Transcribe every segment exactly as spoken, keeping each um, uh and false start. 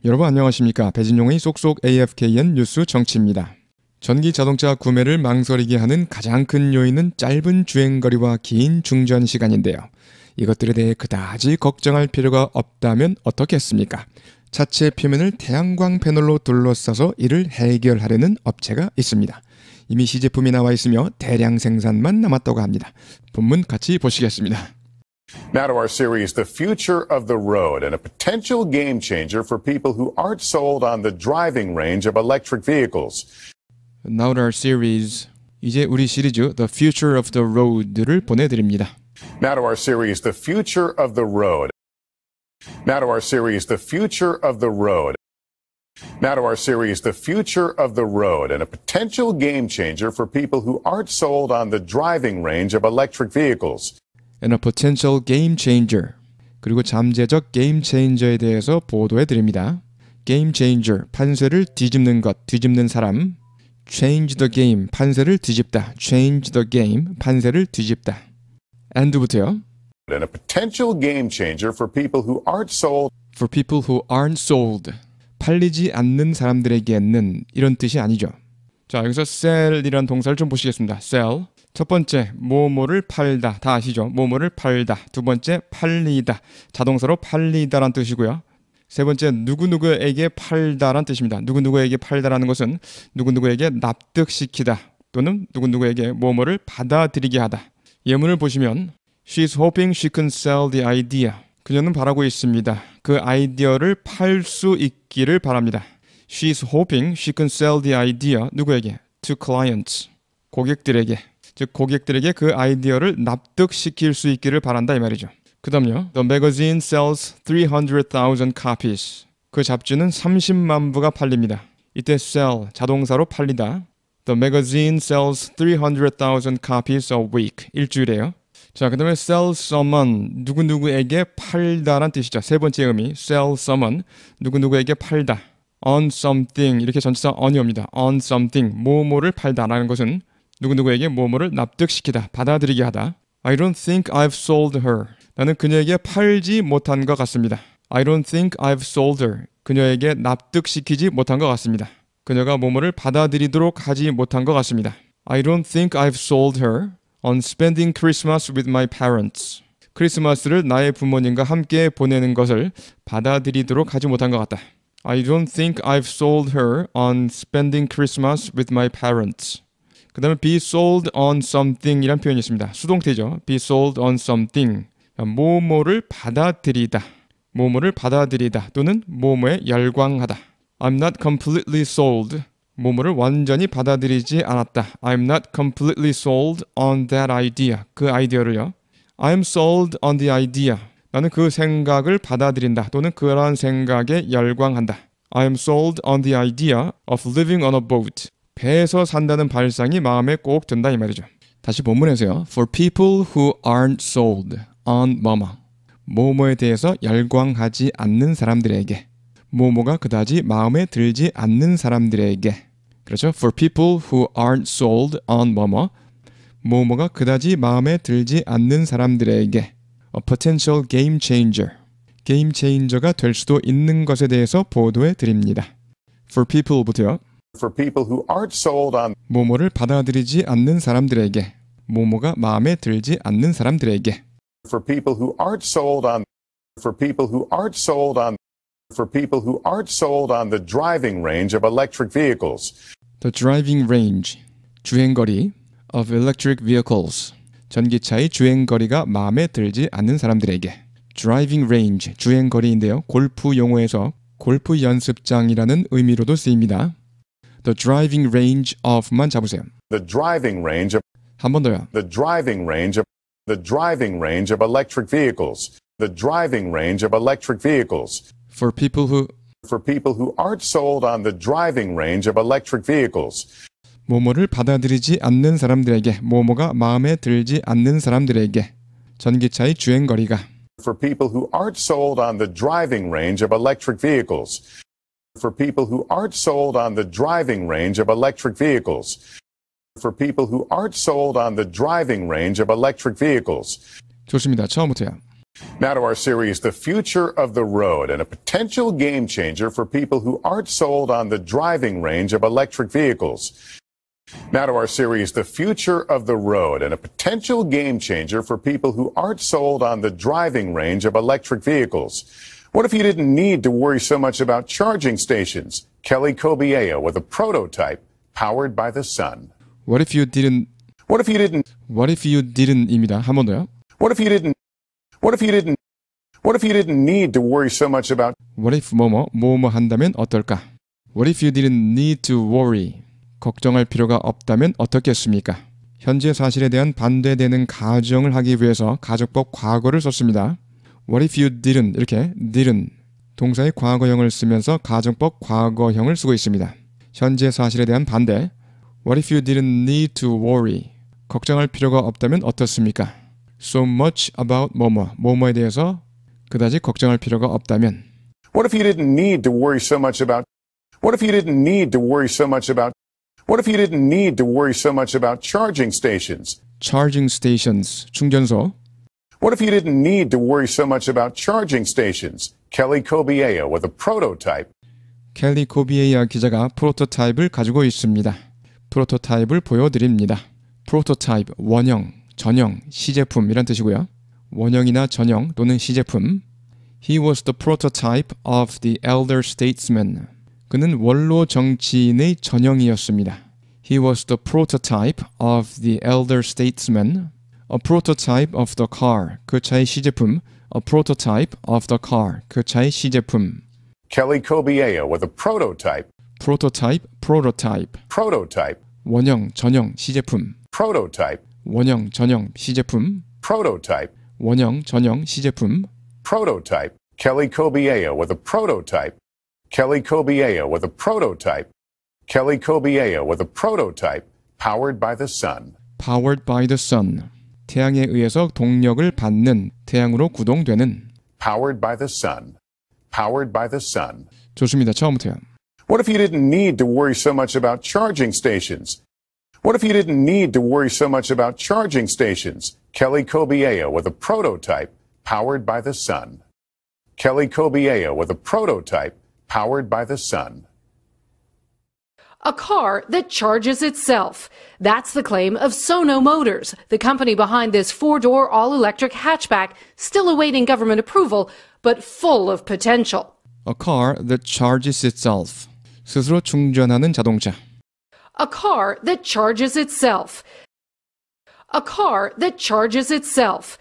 여러분 안녕하십니까? 배진용의 쏙쏙 에이에프케이엔 뉴스 정치입니다. 전기 자동차 구매를 망설이게 하는 가장 큰 요인은 짧은 주행거리와 긴 충전 시간인데요. 이것들에 대해 그다지 걱정할 필요가 없다면 어떻겠습니까? 차체 표면을 태양광 패널로 둘러싸서 이를 해결하려는 업체가 있습니다. 이미 시제품이 나와 있으며 대량 생산만 남았다고 합니다. 본문 같이 보시겠습니다. Now to our series, The Future of the Road, and a potential game changer for people who aren't sold on the driving range of electric vehicles. Now to our series, 이제 우리 시리즈 The Future of the Road를 보내드립니다. Now to our series, The Future of the Road. Now to our series, The Future of the Road. Now to our series, The Future of the Road, and a potential game changer for people who aren't sold on the driving range of electric vehicles. And a potential game changer. 그리고 잠재적 게임 체인저에 대해서 보도해 드립니다. Game changer, 판세를 뒤집는 것, 뒤집는 사람. Change the game, 판세를 뒤집다. Change the game, 판세를 뒤집다. and부터요. And a potential game changer for people who aren't sold. For people who aren't sold. 팔리지 않는 사람들에게는 이런 뜻이 아니죠. 자, 여기서 sell이라는 동사를 좀 보시겠습니다. sell. 첫 번째, 뭐뭐를 팔다. 다 아시죠? 뭐뭐를 팔다. 두 번째, 팔리다. 자동사로 팔리다란 뜻이고요. 세 번째, 누구누구에게 팔다란 뜻입니다. 누구누구에게 팔다라는 것은 누구누구에게 납득시키다 또는 누구누구에게 뭐뭐를 받아들이게 하다. 예문을 보시면 She's hoping she can sell the idea. 그녀는 바라고 있습니다. 그 아이디어를 팔 수 있기를 바랍니다. She's hoping she can sell the idea. 누구에게? To clients. 고객들에게. 즉 고객들에게 그 아이디어를 납득시킬 수 있기를 바란다 이 말이죠. 그 다음요. The magazine sells three hundred thousand copies. 그 잡지는 삼십만 부가 팔립니다. 이때 sell, 자동사로 팔리다. The magazine sells three hundred thousand copies a week. 일주일에요. 자, 그 다음에 sell someone, 누구누구에게 팔다란 뜻이죠. 세 번째 의미, sell someone, 누구누구에게 팔다. On something, 이렇게 전치사 on이 옵니다. On something, 뭐뭐를 팔다라는 것은 누구누구에게 뭐뭐를 납득시키다, 받아들이게 하다. I don't think I've sold her. 나는 그녀에게 팔지 못한 것 같습니다. I don't think I've sold her. 그녀에게 납득시키지 못한 것 같습니다. 그녀가 뭐뭐를 받아들이도록 하지 못한 것 같습니다. I don't think I've sold her on spending Christmas with my parents. 크리스마스를 나의 부모님과 함께 보내는 것을 받아들이도록 하지 못한 것 같다. I don't think I've sold her on spending Christmas with my parents. 그 다음에 be sold on something 이란 표현이 있습니다. 수동태죠. be sold on something. 뭐뭐를 받아들이다. 뭐뭐를 받아들이다 또는 뭐뭐에 열광하다. I'm not completely sold. 뭐뭐를 완전히 받아들이지 않았다. I'm not completely sold on that idea. 그 아이디어를요. I'm sold on the idea. 나는 그 생각을 받아들인다 또는 그러한 생각에 열광한다. I'm sold on the idea of living on a boat. 배에서 산다는 발상이 마음에 꼭 든다 이 말이죠. 다시 본문에서요. For people who aren't sold on 뭐뭐. 뭐뭐에 대해서 열광하지 않는 사람들에게. 뭐뭐가 그다지 마음에 들지 않는 사람들에게. 그렇죠? For people who aren't sold on 뭐뭐. 뭐뭐가 그다지 마음에 들지 않는 사람들에게. A potential game changer. 게임 체인저가 될 수도 있는 것에 대해서 보도해 드립니다. For people부터요. For people who aren't sold on 뭐뭐를 받아들이지 않는 사람들에게. 뭐뭐가 마음에 들지 않는 사람들에게. For people who aren't sold on For people who aren't sold on For people who aren't sold on the driving range of electric vehicles. The driving range. 주행거리 of electric vehicles. 전기차의 주행거리가 마음에 들지 않는 사람들에게. Driving range. 주행거리인데요. 골프 용어에서 골프 연습장이라는 의미로도 쓰입니다. The driving range of만 잡으세요. The driving range of 한 번 더요. The driving range of The driving range of electric vehicles. The driving range of electric vehicles. For people who For people who aren't sold on the driving range of electric vehicles. 뭐뭐를 받아들이지 않는 사람들에게. 뭐뭐가 마음에 들지 않는 사람들에게. 전기차의 주행거리가. For people who aren't sold on the driving range of electric vehicles. For people who aren't sold on the driving range of electric vehicles. For people who aren't sold on the driving range of electric vehicles. 좋습니다. 처음부터요. Now to our series, The Future of the Road, and a potential game changer for people who aren't sold on the driving range of electric vehicles. Now to our series, The Future of the Road, and a potential game changer for people who aren't sold on the driving range of electric vehicles. What if you didn't need to worry so much about charging stations? Kelly Kobieo with a prototype powered by the sun. What if you didn't What if you didn't What if you didn't입니다. 한 번 더요. What if you didn't What if you didn't What if you didn't need to worry so much about What if 뭐뭐 뭐뭐 한다면 어떨까? What if you didn't need to worry? 걱정할 필요가 없다면 어떻겠습니까? 현재 사실에 대한 반대되는 가정을 하기 위해서 가정법 과거를 썼습니다. What if you didn't 이렇게 didn't 동사의 과거형을 쓰면서 가정법 과거형을 쓰고 있습니다. 현재 사실에 대한 반대 What if you didn't need to worry? 걱정할 필요가 없다면 어떻습니까? So much about 뭐뭐 뭐뭐에 대해서 그다지 걱정할 필요가 없다면 What if you didn't need to worry so much about What if you didn't need to worry so much about What if you didn't need to worry so much about charging stations? Charging stations 충전소 What if you didn't need to worry so much about charging stations? Kelly Kobieo with a prototype. 켈리 코비에이아 기자가 프로토타입을 가지고 있습니다. 프로토타입을 보여드립니다. 프로토타입, 원형, 전형, 시제품 이란 뜻이고요. 원형이나 전형 또는 시제품. He was the prototype of the elder statesman. 그는 원로 정치인의 전형이었습니다. He was the prototype of the elder statesman. A prototype of the car. 그 차의 시제품. A prototype of the car. 그 차의 시제품. Kelly Kobieo with a prototype. prototype, prototype. Prototype. 원형, 전형, 시제품. Prototype. 원형, 전형, 시제품. Prototype. 원형, 전형, 시제품. Prototype. Kelly Kobieo with a prototype. Kelly Kobieo with a prototype. Kelly Kobieo with a prototype powered by the sun. Powered by the sun. 태양에 의해서 동력을 받는, 태양으로 구동되는. Powered by the sun. Powered by the sun. 좋습니다. 처음부터요. What if you didn't need to worry so much about charging stations? What if you didn't need to worry so much about charging stations? Kelly Kobieo with a prototype powered by the sun. Kelly Kobieo with a prototype powered by the sun. A car that charges itself. That's the claim of Sono Motors, the company behind this four-door all-electric hatchback, still awaiting government approval, but full of potential. A car that charges itself. 스스로 충전하는 자동차. A car that charges itself. A car that charges itself.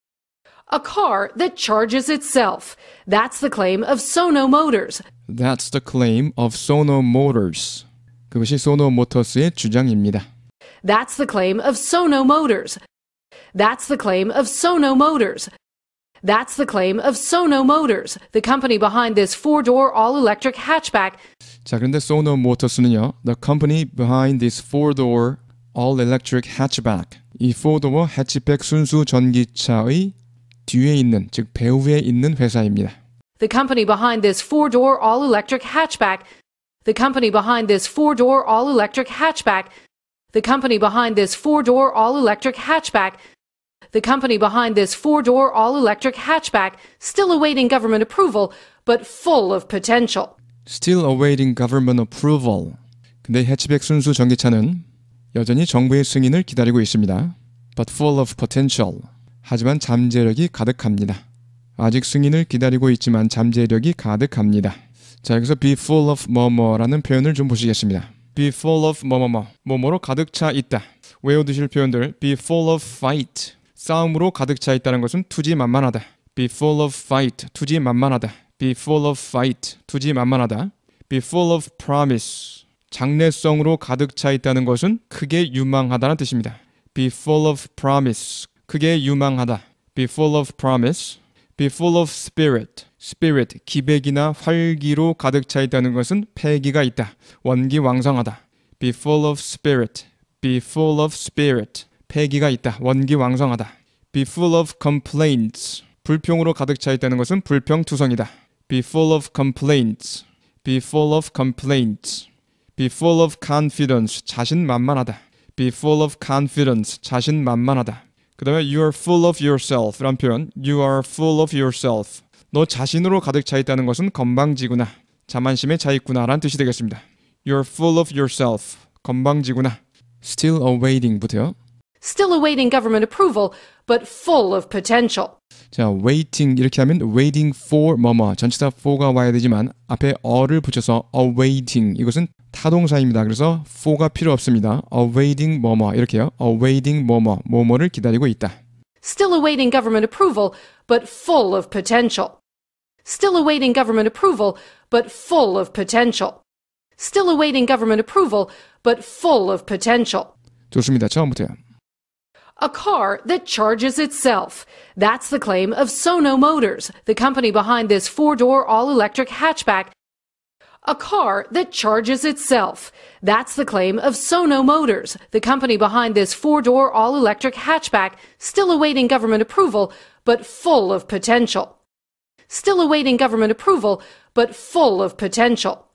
A car that charges itself. That's the claim of Sono Motors. That's the claim of Sono Motors. 그것이 소노 모터스의 주장입니다. That's the claim of Sono Motors. That's the claim of Sono Motors. That's the claim of Sono Motors, the company behind this four-door all-electric hatchback. 자, 그런데 소노 모터스는요, the company behind this four-door all-electric hatchback. 이 four-door 해치백 순수 전기차의 뒤에 있는, 즉 배후에 있는 회사입니다. The company behind this four-door all-electric hatchback. The company behind this four-door all-electric hatchback. The company behind this four-door all-electric hatchback. The company behind this four-door all-electric hatchback, still awaiting government approval, but full of potential. Still awaiting government approval. 근데 해치백 순수 전기차는 여전히 정부의 승인을 기다리고 있습니다. But full of potential. 하지만 잠재력이 가득합니다. 아직 승인을 기다리고 있지만 잠재력이 가득합니다. 자, 여기서 be full of 뭐뭐라는 표현을 좀 보시겠습니다. be full of 뭐뭐뭐, 뭐뭐로 가득 차 있다. 외워두실 표현들, be full of fight. 싸움으로 가득 차 있다는 것은 투지만만하다. be full of fight, 투지만만하다. be full of fight, 투지만만하다. be full of promise. 장래성으로 가득 차 있다는 것은 크게 유망하다는 뜻입니다. be full of promise, 크게 유망하다. be full of promise. be full of spirit. spirit, 기백이나 활기로 가득 차 있다는 것은 패기가 있다. 원기왕성하다. be full of spirit. be full of spirit. 패기가 있다. 원기왕성하다. be full of complaints. 불평으로 가득 차 있다는 것은 불평투성이다. be full of complaints. be full of complaints. be full of confidence. 자신만만하다. be full of confidence. 자신만만하다. 그 다음에 you are full of yourself 라는 표현. You are full of yourself. 너 자신으로 가득 차 있다는 것은 건방지구나. 자만심에 차 있구나 라는 뜻이 되겠습니다. You are full of yourself. 건방지구나. Still awaiting부터요. Still awaiting government approval, but full of potential. 자, waiting 이렇게 하면 waiting for 뭐뭐 전치사 for가 와야 되지만 앞에 어를 붙여서 awaiting 이것은 타동사입니다. 그래서 for가 필요 없습니다. awaiting 뭐뭐 이렇게요. awaiting 뭐뭐 뭐뭐를 기다리고 있다. Still awaiting government approval, but full of potential. Still awaiting government approval, but full of potential. Still awaiting government approval, but full of potential. 좋습니다. 처음부터요. A car that charges itself. That's the claim of Sono Motors, the company behind this four-door all-electric hatchback. A car that charges itself. That's the claim of Sono Motors, the company behind this four-door all-electric hatchback, still awaiting government approval, but full of potential. Still awaiting government approval, but full of potential.